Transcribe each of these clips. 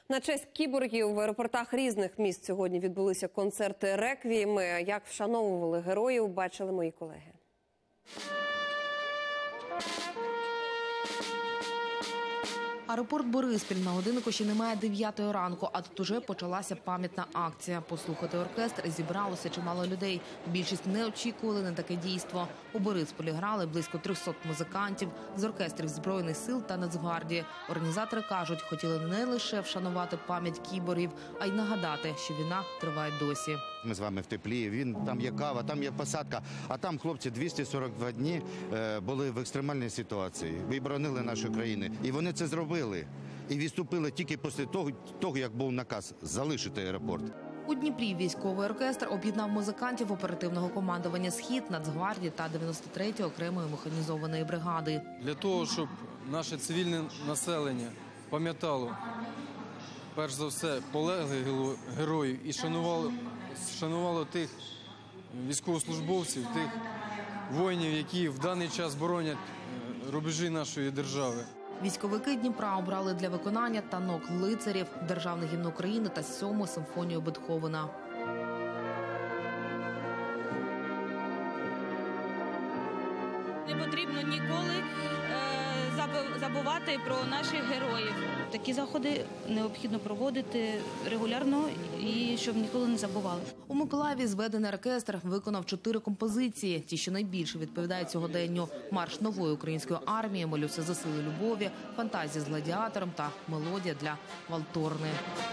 На честь кіборгів в аеропортах різних міст сьогодні відбулися концерти реквієми. Як вшановували героїв, бачили мої колеги. Аеропорт Бориспіль. На годиннику ще немає 9-ї ранку, а тут уже почалася пам'ятна акція. Послухати оркестр зібралося чимало людей. Більшість не очікували на таке дійство. У Борисполі грали близько 300 музикантів з оркестрів Збройних сил та Нацгвардії. Організатори кажуть, хотіли не лише вшанувати пам'ять кіборгів, а й нагадати, що війна триває досі. Ми з вами в теплі, там є кава, там є посадка, а там хлопці 242 дні були в екстремальній ситуації. Ви боронили нашу країну. І вони це зробили. І відступили тільки після того, як був наказ залишити аеропорт. У Дніпрі військовий оркестр об'єднав музикантів оперативного командування «Схід», Нацгвардії та 93-ї окремої механізованої бригади. Для того, щоб наше цивільне населення пам'ятало, перш за все, полеглих героїв і шанувало тих військовослужбовців, тих воїнів, які в даний час боронять рубежі нашої держави. Військовики Дніпра обрали для виконання танок лицарів, Державний гімн України та 7-му симфонію Бетховена. Не потрібно ніколи забувати про наших героїв. Такі заходи необхідно проводити регулярно і щоб ніколи не забували. У Миколаєві зведений оркестр виконав 4 композиції. Ті, що найбільше відповідають сьогоденню: марш нової української армії, молюся за сили любові, фантазія з гладіатором та мелодія для валторни.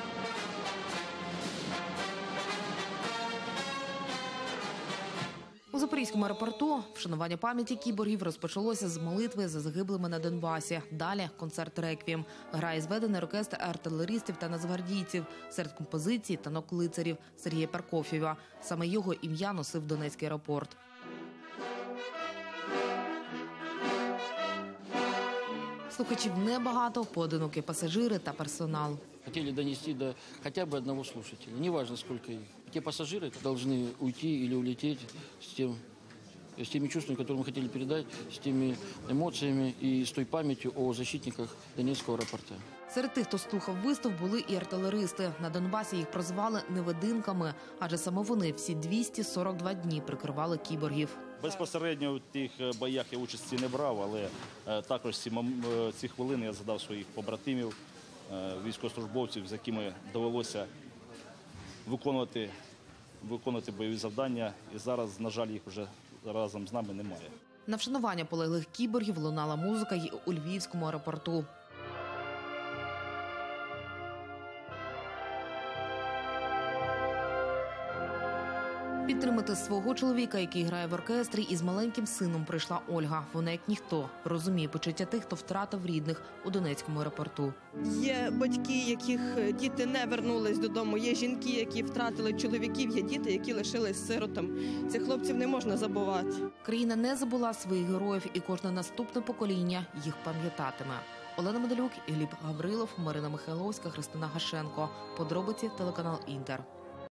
У Запорізькому аеропорту вшанування пам'яті кіборгів розпочалося з молитви за загиблими на Донбасі. Далі концерт реквієм. Грає зведений оркестр артилеристів та нацгвардійців. Серед композицій танок лицарів Сергія Паркофєва. Саме його ім'я носив Донецький аеропорт. Слухачів небагато, поодинокі пасажири та персонал. Хотели донести до хотя бы одного слушателя, неважно сколько их. Те пассажиры должны уйти или улететь с теми чувствами, которые мы хотели передать, с теми эмоциями и с той памятью о защитниках Донецкого аэропорта. Серед тих, хто слухав виступ, були і артилеристи. На Донбасі їх прозвали невидимками, адже саме вони всі 242 дні прикривали кіборгів. Безпосередньо в тих боях я участі не брав, але також ці хвилини я згадав своїх побратимів, військовослужбовців, з якими довелося виконувати бойові завдання. І зараз, на жаль, їх вже разом з нами немає. На вшанування полеглих кіборгів лунала музика й у Львівському аеропорту. Підтримати свого чоловіка, який грає в оркестрі, із маленьким сином прийшла Ольга. Вона, як ніхто, розуміє почуття тих, хто втратив рідних у Донецькому аеропорту. Є батьки, яких діти не вернулись додому, є жінки, які втратили чоловіків, є діти, які лишились сиротами. Цих хлопців не можна забувати. Країна не забула своїх героїв, і кожне наступне покоління їх пам'ятатиме. Олена Медалюк, Гліб Гаврилов, Марина Михайловська, Христина Гашенко. Подробиці телеканал «Інтер».